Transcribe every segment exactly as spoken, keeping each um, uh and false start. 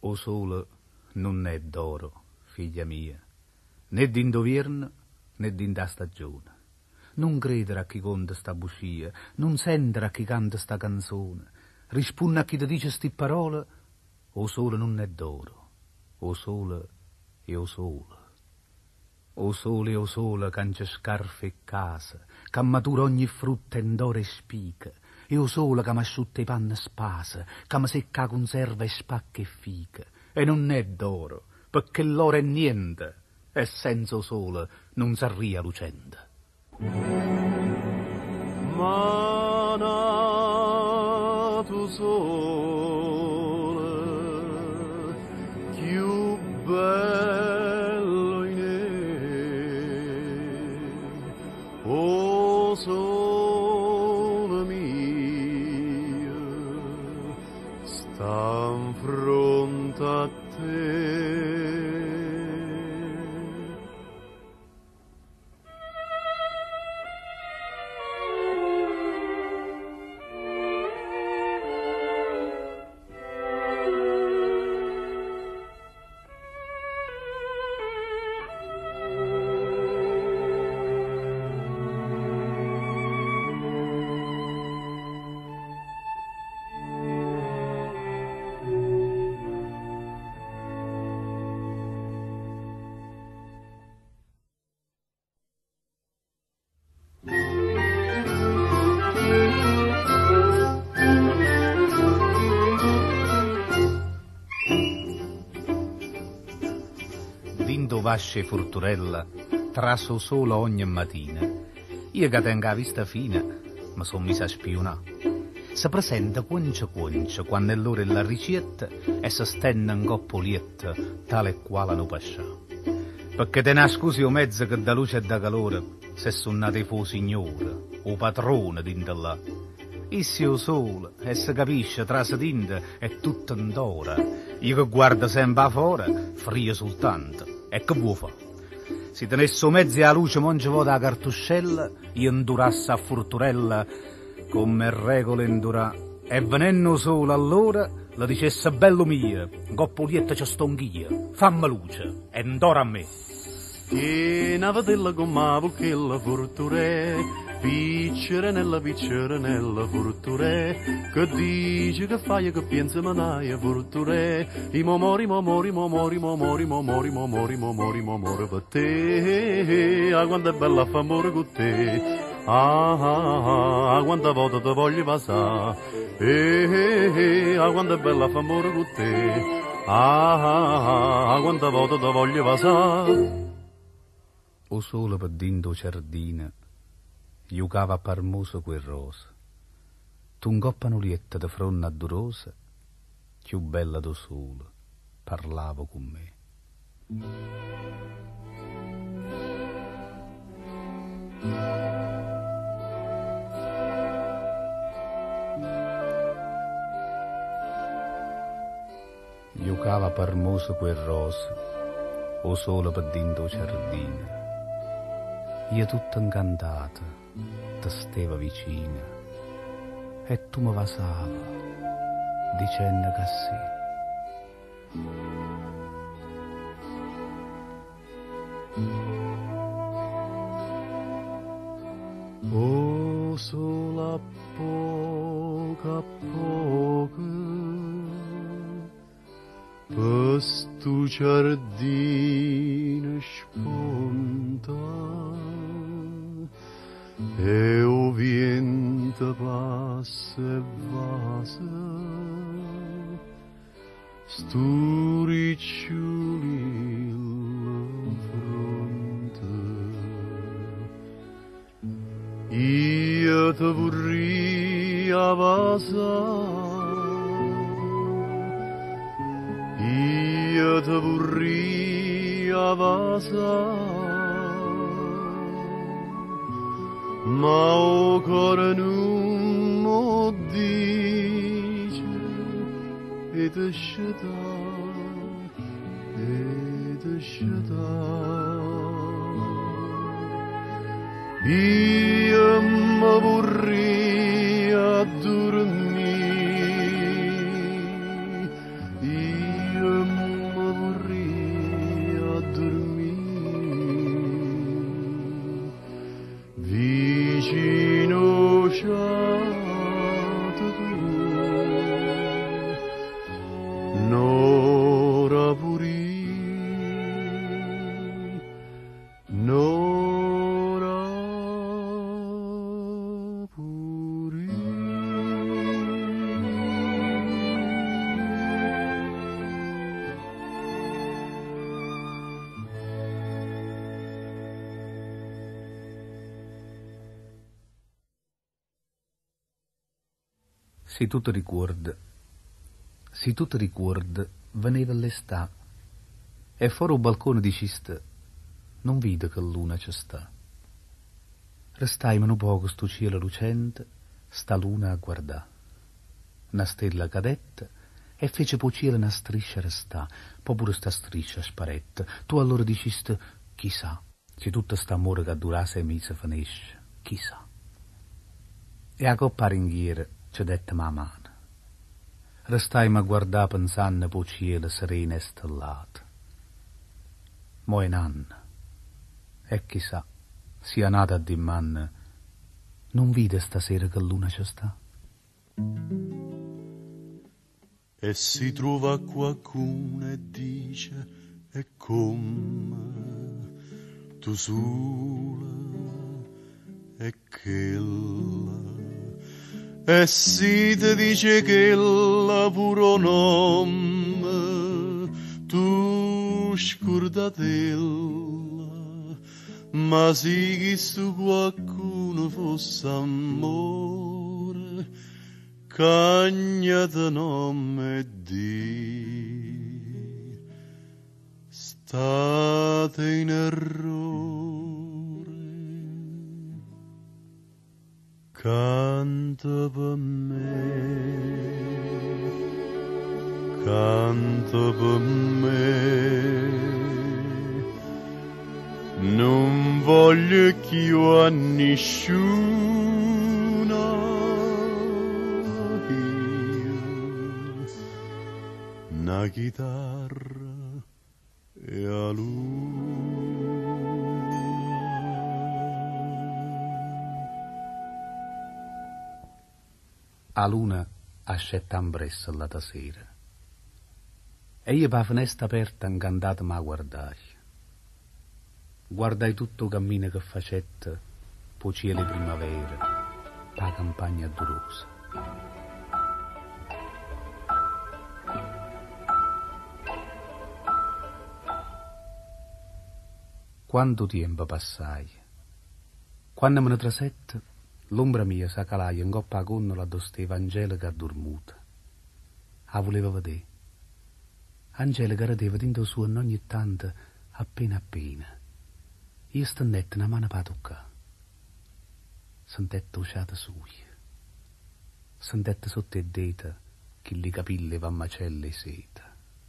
O sole non è d'oro, figlia mia, né d'indoverno né d'inda stagione. Non credere a chi conta sta bugia, non sentire a chi canta sta canzone. Risponde a chi ti dice sti parole, o sole non è d'oro, o sole è o sole. O sole, o sole, cangia scarfe e casa, che matura ogni frutta in d'oro e spica. E o sole che m'asciutta i panni spasa, che mi secca conserva e spacca e fica. E non è d'oro, perché l'oro è niente, e senza o sole non s'arria lucente. Ma nato sole, più bello in e, o sole mio, sta in fronte a te. Dindo vasce furturella, traso solo ogni mattina. Io che tengo la vista fina, mi son misa a spionare. Si presenta quancia quancia quando è l'ora della ricetta e si stende in coppolietta, tale e quale hanno pasciato. Perché te ne scusi o mezzo che da luce e da calore, se sono nati fu signore, o padrone dinda là. Issi o sole, e si capisce tra se tinta è tutto indora. Io che guardo sempre a fuori, frio soltanto. E che vuoi fare? Se tenesso mezzi alla luce monge vota a cartuscella, io indurassi a furturella come regole indurà. E venendo solo allora, le dicesse bello mio, coppolietta c'è stonghia, fammi luce, e indora a me. Che una vedella con ma vulchella furture, piccere nella piccere nella furture, che dice che fai che pensa manaia furture, i momori momori momori momori momori momori momori momori per te, ah quanto è bella fa amore con te, ah ah ah, quanta volta ti voglio passare, eh eh ah quanto è bella fa amore con te, ah ah ah, quanta volta ti voglio passare. O sole per dindo giardino, giocava parmoso quel rosa. Tu un coppanulietta di fronna addorosa, più bella do sole, parlavo con me. Giocava parmoso quel rosa, o sole per dindo giardino. Io tutta incantata, ti steva vicina, e tu mi vasava, dicendo che sì. O solo a poco a poco, per sto giardino spunta, e o vento passa e vasa, stu riccioli alla fronte. Io te vorrei avasa, io te vorrei avasa, ma o cuore non mo dice, e te sceta, e te sceta. Io mi vorrei addormire, io Se tu ti ricordi, se tu ti ricordi, veniva l'estate e fuori il balcone di cista non vide che luna ci sta. Restaimo un poco sto cielo lucente, sta luna a guardà. Una stella cadetta e fece po' cielo una striscia restà, poi pure sta striscia sparetta. Tu allora diciste, chissà, se tutto sta amore che dura sei mesi finisce, chissà. E a coppa ringhiera ci dette ma mano. Restaimo a guardare pensando po' cielo sereno e stellato. Mo' è un anno, e chissà, sia nata a dimman, non vide stasera che luna ci sta? E si trova qualcuno e dice, e come tu sola e quella. E si ti dice che la puro nome tu scordatella, ma sì che su qualcuno fosse amore, cagnata nome di state in errore. Canta per me, canta per me, non voglio che io a nessuno, io, una chitarra e a lui. A luna ascetta ambressa la sera e io per finestra aperta incantato ma guardai. Guardai tutto il cammino che facette, po' cielo primavera, la campagna durosa. Quanto tempo passai? Quando me ne trasette, l'ombra mia s'accalaia in coppa a connola d'osteva Angelica addormuta. La voleva vedere. Angelica radeva dentro suo ogni tanto, appena appena. Io stendette una mano per toccare. Sentette usciata sua. Sentette sotto le dita che li capille va macelle e seta.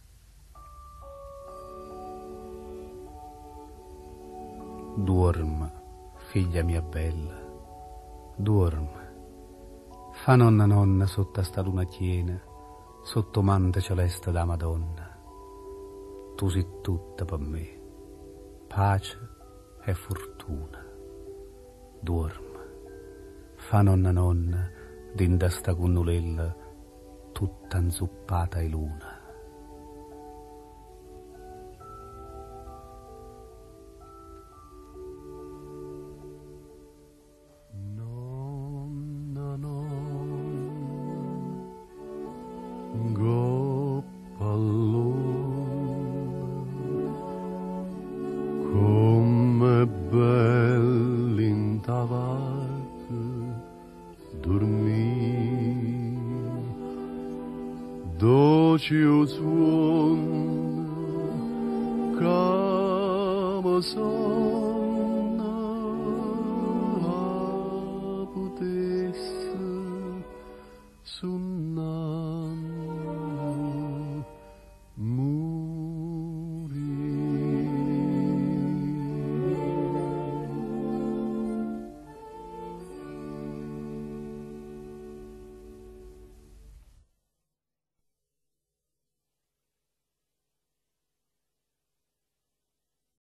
Dorma, figlia mia bella, dorma. Fa nonna nonna sotto sta luna piena, sotto manta celeste da Madonna. Tu sei tutta per me, pace e fortuna. Dorma, fa nonna nonna, dentro sta cunnulella, tutta inzuppata e luna. Dolce suono, come so